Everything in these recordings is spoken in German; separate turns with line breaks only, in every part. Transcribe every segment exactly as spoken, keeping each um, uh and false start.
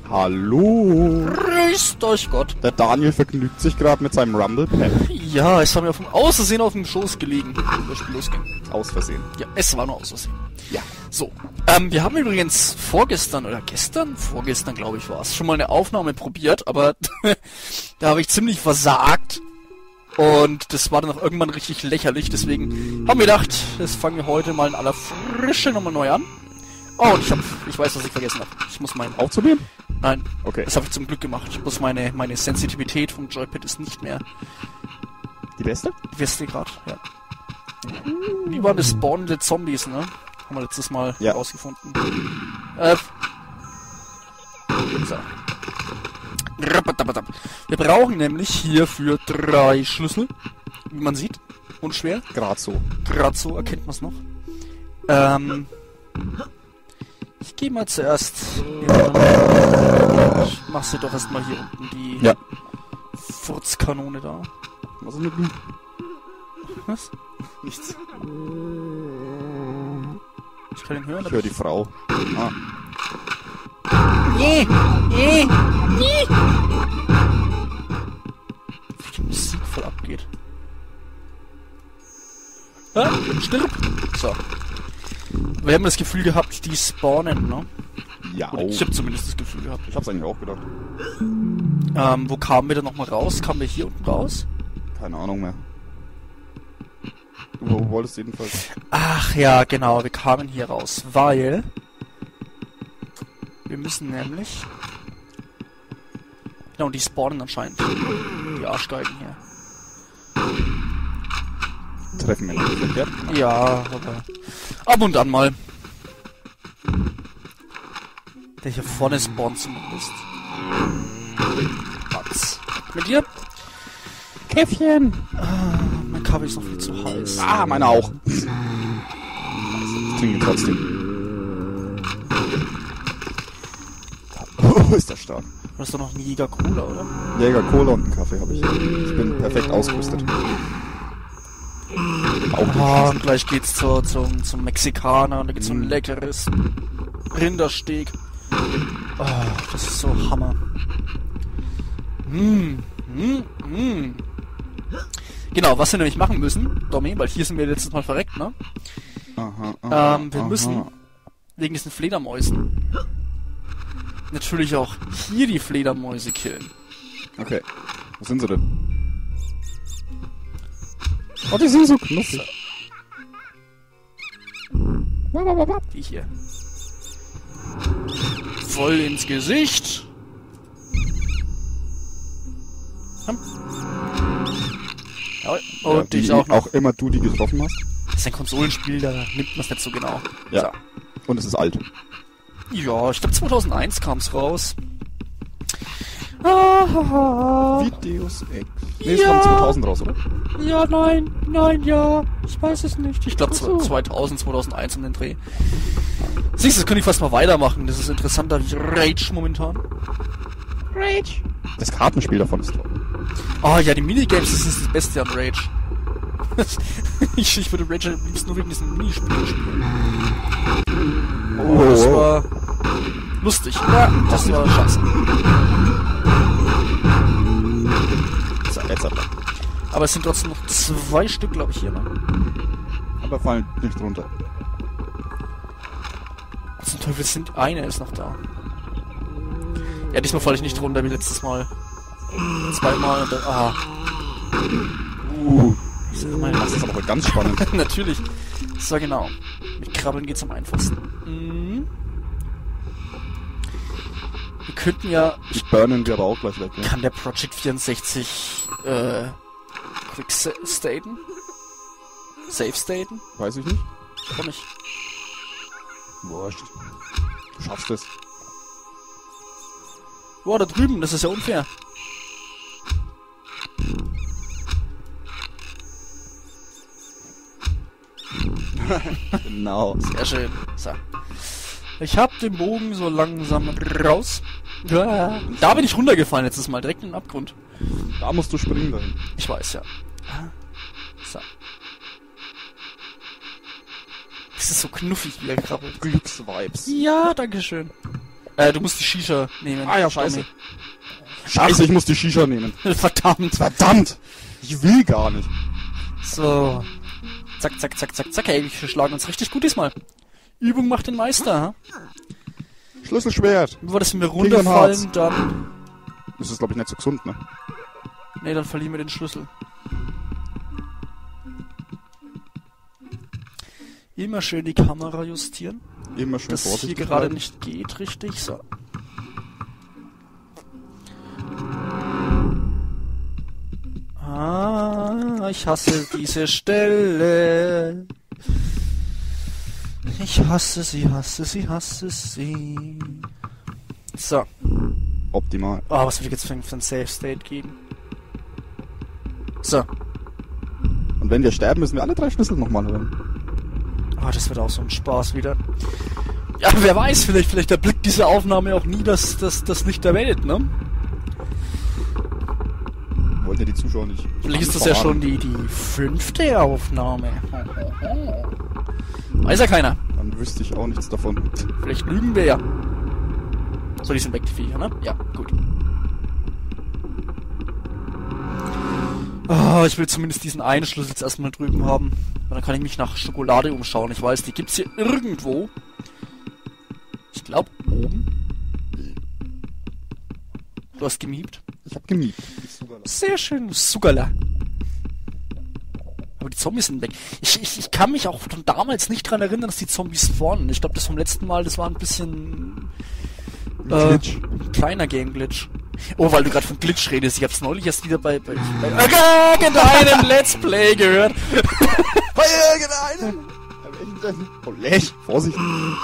Hallo.
Grüßt euch Gott.
Der Daniel vergnügt sich gerade mit seinem Rumble Pad.
Ja, es war mir vom Außersehen auf dem Schoß gelegen, bevor das Spiel losging.
Aus Versehen.
Ja, es war nur aus Versehen.
Ja.
So, ähm, wir haben übrigens vorgestern oder gestern, vorgestern glaube ich war es, schon mal eine Aufnahme probiert, aber da habe ich ziemlich versagt. Und das war dann auch irgendwann richtig lächerlich, deswegen haben wir gedacht, das fangen wir heute mal in aller Frische nochmal neu an. Oh, und ich hab, ich weiß, was ich vergessen habe. Ich muss meinen...
Aufzunehmen?
Nein,
Okay.
das habe ich zum Glück gemacht. Ich muss meine, meine Sensitivität vom Joypad ist nicht mehr
Die beste?
die beste gerade, ja. Wie waren das spawnende Zombies, ne? Haben wir letztes Mal
Ja.
rausgefunden. Äh. So. Wir brauchen nämlich hierfür drei Schlüssel, wie man sieht. Unschwer.
Gerade so.
Gerade so erkennt man es noch. Ähm. Ich gehe mal zuerst. Ja, ich mach sie doch erstmal hier unten die
Ja.
Furzkanone da.
Was ist mit ihm?
Was?
Nichts.
Ich kann ihn hören.
Ich höre die Frau. Ah.
Nee, nee, nee. Wie die Musik voll abgeht. Ah, stirb! So. Wir haben das Gefühl gehabt, die spawnen, ne?
Ja.
Oder ich habe zumindest das Gefühl gehabt.
Ich hab's eigentlich auch gedacht.
Ähm, wo kamen wir denn nochmal raus? Kamen wir hier unten raus?
Keine Ahnung mehr. Du wo wolltest jedenfalls.
Ach ja, genau, wir kamen hier raus, weil... Wir müssen nämlich... Genau, die spawnen anscheinend. Die Arschgeigen hier.
Treffen wir nicht verkehrt.
Ja, aber... Ab und an mal. Der hier vorne spawnt zumindest. Was? Mit dir?
Käffchen!
Ah, mein Kaffee ist noch viel zu heiß.
Ah, meiner auch. Ich trinke trotzdem. Oh, ist das stark.
Du hast doch noch einen Jäger Cola, oder?
Jäger Cola und einen Kaffee habe ich. Ich bin perfekt ausgerüstet. Auch
Ah,
nicht.
und gleich geht's zur, zum, zum Mexikaner und da gibt's so ein leckeres Rindersteak. Oh, das ist so Hammer. Mm, mm, mm. Genau, was wir nämlich machen müssen, Domi, weil hier sind wir letztes Mal verreckt, ne?
Aha, aha,
Ähm, wir
aha.
müssen wegen diesen Fledermäusen natürlich auch hier die Fledermäuse killen.
Okay. Wo sind sie denn? Oh, die sind so knuffig.
Die hier. Voll ins Gesicht. Hm. Ja, und
Ja,
dich
wie
auch noch.
auch immer du die getroffen hast.
Das ist ein Konsolenspiel, da nimmt man es nicht so genau.
Ja. Und es ist alt.
So. Ja, ich glaube zweitausendeins kam es raus. Ah,
Videos X. Nee, es
Ja.
kam zweitausend raus, oder?
ja, nein, nein, ja. Ich weiß es nicht. Ich glaube
Ach so.
zweitausend, zweitausendeins um den Dreh. Siehst du, das könnte ich fast mal weitermachen. Das ist interessanter wie Rage momentan. Rage.
Das Kartenspiel davon ist toll.
Oh ja, die Minigames, das ist das Beste an Rage. ich, ich würde Rage am liebsten nur wegen diesen Minispielen spielen. Oh, das war lustig. Ja, das war scheiße.
So, jetzt aber.
Aber es sind trotzdem noch zwei Stück, glaube ich, hier. Ne?
Aber fallen nicht runter.
Zum Teufel sind eine ist noch da. Ja, diesmal falle ich nicht runter wie letztes Mal. Zweimal und dann... Ah.
Uh,
Mal
das ist aber heute ganz spannend.
Natürlich. So, genau. Mit Krabbeln geht's am einfachsten. Mhm. Wir könnten ja...
Die burnen wir aber auch gleich weg, ne?
Kann der Project vierundsechzig äh, Quick sa- staten? Safe staten?
Weiß ich nicht.
Ich auch nicht.
Wurscht. Du schaffst es.
Boah, da drüben, das ist ja unfair.
Genau.
Sehr schön. So. Ich hab den Bogen so langsam raus. Ja, da bin ich runtergefallen letztes Mal, direkt in den Abgrund.
Da musst du springen dahin.
Ich weiß, ja. So. Das ist so knuffig, wie er krabbelt.
Glücksvibes.
Ja, danke schön. Äh, du musst die Shisha nehmen.
Ah ja, scheiße.
Tommy.
Scheiße, ich muss die Shisha nehmen.
Verdammt.
Verdammt! Ich will gar nicht.
So. Zack, zack, zack, zack, zack. Hey, wir schlagen uns richtig gut diesmal. Übung macht den Meister, ha?
Schlüsselschwert.
Nur dass wir
Kingdom
runterfallen,
Hearts.
dann...
Das ist, glaube ich, nicht so gesund, ne?
Nee, dann verlieren wir den Schlüssel. Immer schön die Kamera justieren.
Immer schön
Das hier
vorsichtig
gerade
bleiben.
nicht geht, richtig. So. Ah, ich hasse diese Stelle. Ich hasse sie, hasse sie, hasse sie. So.
Optimal.
Oh, was will ich jetzt für, für ein Safe State geben? So.
Und wenn wir sterben, müssen wir alle drei Schlüssel nochmal holen.
Ah, das wird auch so ein Spaß wieder. Ja, wer weiß, vielleicht, vielleicht erblickt diese Aufnahme auch nie das, das, das Licht der Welt, ne?
Wollten ja die Zuschauer nicht.
Vielleicht ist das ja schon die, die fünfte Aufnahme. Weiß ja keiner.
Dann wüsste ich auch nichts davon.
Vielleicht lügen wir ja. So, die sind weg, die Viecher, ne? Ja, gut. Oh, ich will zumindest diesen einen Schlüssel jetzt erstmal drüben haben. Und dann kann ich mich nach Schokolade umschauen. Ich weiß, die gibt's hier irgendwo. Ich glaube, oben. Du hast gemiebt.
Ich hab gemiebt.
Sehr schön, Sugala. Aber die Zombies sind weg. Ich, ich, ich kann mich auch von damals nicht dran erinnern, dass die Zombies spawnen. Ich glaube, das vom letzten Mal, das war ein bisschen... Äh,
Glitch.
ein kleiner Game-Glitch. Oh, weil du gerade von Glitch redest. Ich hab's neulich erst wieder bei... bei, bei irgendeinem Let's Play gehört.
Bei irgendeinem! Bei welchem denn? Oh, Lech! Vorsicht!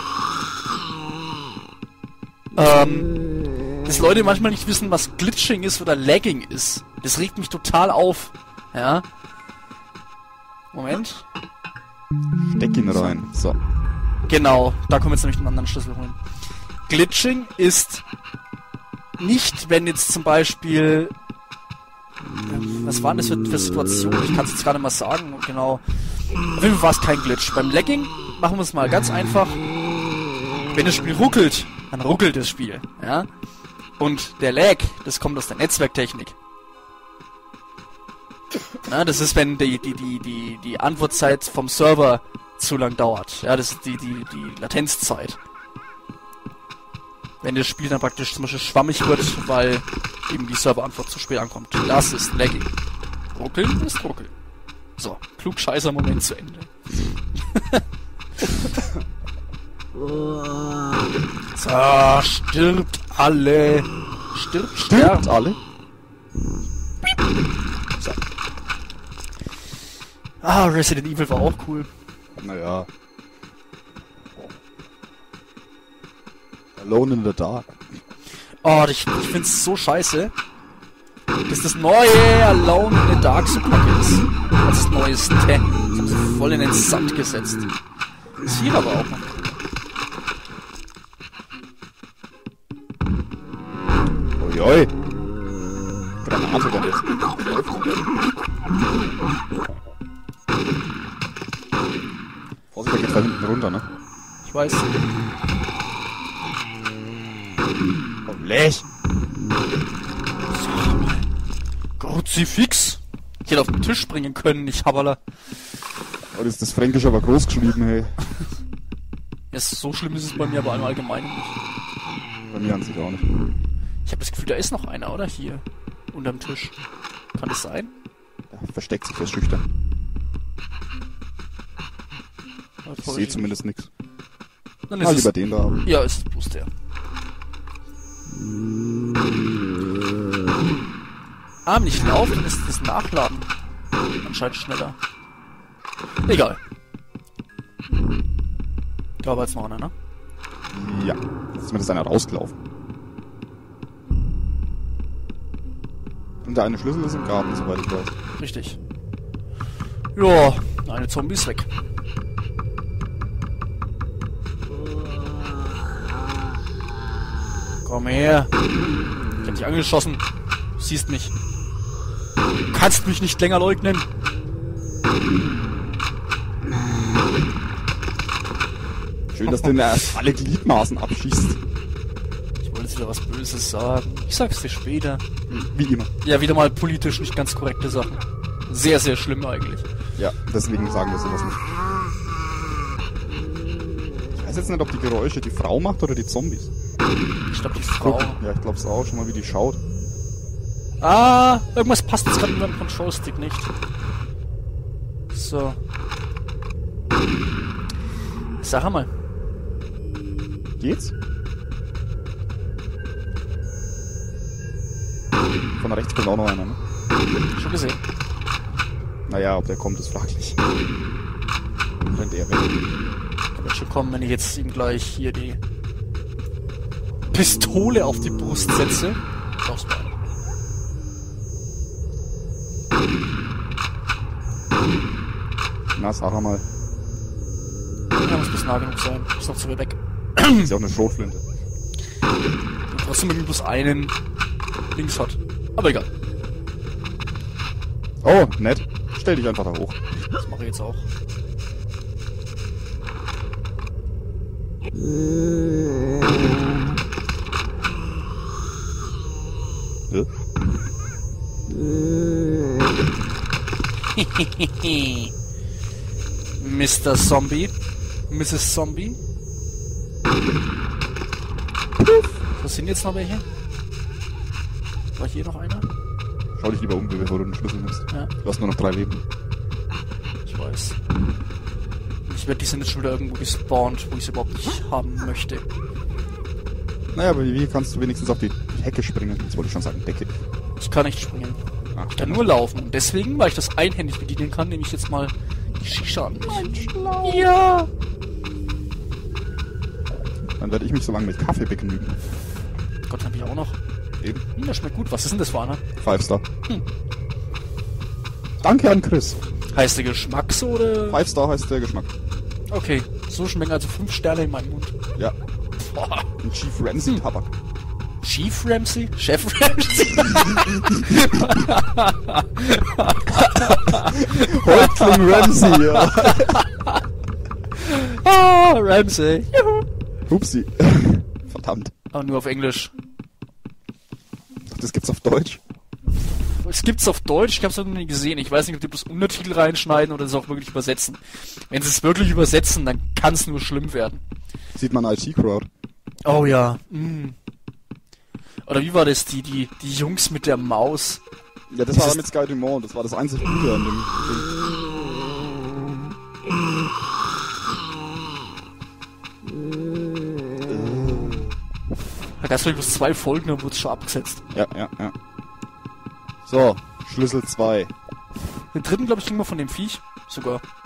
Ähm, dass Leute manchmal nicht wissen, was Glitching ist oder Lagging ist. Das regt mich total auf. Ja. Moment.
Steck ihn rein. So.
Genau, da kommen wir jetzt nämlich einen anderen Schlüssel holen. Glitching ist nicht, wenn jetzt zum Beispiel... Ähm, was waren das für, für Situationen? Ich kann es jetzt gar nicht mal sagen. Genau. Auf jeden Fall war es kein Glitch. Beim Lagging machen wir es mal ganz einfach. Wenn das Spiel ruckelt, dann ruckelt das Spiel. Ja? Und der Lag, das kommt aus der Netzwerktechnik. Ja, das ist, wenn die, die, die, die, die Antwortzeit vom Server zu lang dauert. Ja, das ist die, die, die Latenzzeit. Wenn das Spiel dann praktisch zum Beispiel schwammig wird, weil eben die Serverantwort zu spät ankommt. Das ist Lagging. Ruckeln ist Ruckeln. So, Klugscheißer-Moment zu Ende. So, stirbt alle. Stirbt,
Stirbt alle?
So. Ah, Resident Evil war auch cool.
Naja. Alone in the Dark.
Oh, ich, ich find's so scheiße, dass das neue Alone in the Dark so kacke ist. Als neues Te. Das haben sie voll in den Sand gesetzt. Das Vier aber auch noch.
Uiui. Granate da jetzt. Vorsicht, der geht da hinten runter, ne?
Ich weiß.
Oh, Lech!
Kruzifix! Ich hätte auf den Tisch springen können, ich Haberler.
Oh, das ist das Fränkisch aber groß geschrieben, hey.
Ja, so schlimm ist es bei mir aber im Allgemeinen nicht.
Bei mir an sich auch nicht.
Ich habe das Gefühl, da ist noch einer, oder? Hier. Unterm Tisch. Kann das sein?
Der versteckt sich, der ist schüchtern. Ich sehe zumindest nichts.
Dann
Mal
ist
lieber
es,
den da.
ja, ist bloß der. Ah, wenn ich laufe, dann ist das Nachladen anscheinend schneller. Egal. Da war jetzt noch einer, ne?
Ja, jetzt ist zumindest einer rausgelaufen. Und der eine Schlüssel ist im Garten, soweit ich weiß.
Richtig. Ja, eine Zombie ist weg. Komm her. Ich hab dich angeschossen. Du siehst mich. Du kannst mich nicht länger leugnen.
Schön, dass du mir erst alle Gliedmaßen abschießt.
wieder was Böses sagen. Ich sag's dir später.
Wie immer.
Ja, wieder mal politisch nicht ganz korrekte Sachen. Sehr, sehr schlimm eigentlich.
Ja, deswegen sagen wir sowas nicht. Ich weiß jetzt nicht, ob die Geräusche die Frau macht oder die Zombies.
Ich glaube, die Frau.
Guck. Ja, ich glaube es auch. Schon mal, wie die schaut.
Ah, irgendwas passt jetzt gerade mit meinem Control-Stick nicht. So. Sag mal.
Geht's? Von rechts kommt auch noch einer, ne?
Schon gesehen.
Naja, ob der kommt, ist fraglich. Rennt er weg.
Der wird schon kommen, wenn ich jetzt ihm gleich hier die Pistole auf die Brust setze. Schaust mal.
Na, sag mal.
Ja, muss bis nah genug sein. Ist noch zu weit weg.
Ist ja auch eine Schrotflinte.
Und trotzdem mit bloß einen links hat. Aber egal.
Oh, nett. Stell dich einfach da hoch.
Das mache ich jetzt auch.
Ja?
Mister Zombie. Misses Zombie. Was sind jetzt noch welche? War hier noch einer?
Schau dich lieber um, bevor du den Schlüssel nimmst.
Ja,
Du hast nur noch drei Leben.
ich weiß. Ich werde die sind jetzt schon wieder irgendwo gespawnt, wo ich sie überhaupt nicht haben möchte.
Naja, aber wie kannst du wenigstens auf die Hecke springen? Das wollte ich schon sagen, Decke.
Ich kann nicht springen.
Ach,
Ich kann nur laufen. Und deswegen, weil ich das einhändig bedienen kann, nehme ich jetzt mal die Shisha an mich. Ja!
Dann werde ich mich so lange mit Kaffee begnügen.
Gott, hab ich auch noch.
Eben.
Hm, das schmeckt gut. Was ist denn das für einer?
Five Star.
Hm.
Danke an Chris.
Heißt der Geschmack so, oder?
Five Star heißt der Geschmack.
Okay, so schmecken also fünf Sterne in meinem Mund.
Ja.
Boah.
Ein Chief Ramsay Tabak.
Chief Ramsay? Chef Ramsay?
Häuptling Ramsay, ja.
Ah, Ramsay. Juhu.
Upsi. Verdammt.
Aber nur auf Englisch.
Das gibt's auf Deutsch.
Es gibt's auf Deutsch, ich hab's noch nie gesehen. Ich weiß nicht, ob die bloß Untertitel reinschneiden oder es auch wirklich übersetzen. Wenn sie es wirklich übersetzen, dann kann's nur schlimm werden.
Sieht man I T-Crowd.
Oh ja. Mm. Oder wie war das? Die, die, die Jungs mit der Maus.
Ja, das
Dieses-
war mit Sky Dumont. Das war das einzig Gute an dem
Da gab's wirklich bloß zwei Folgen, dann wurde es schon abgesetzt.
Ding. Ja, ja, ja. So, Schlüssel zwei.
Den dritten, glaube ich, ging mal von dem Viech. Sogar.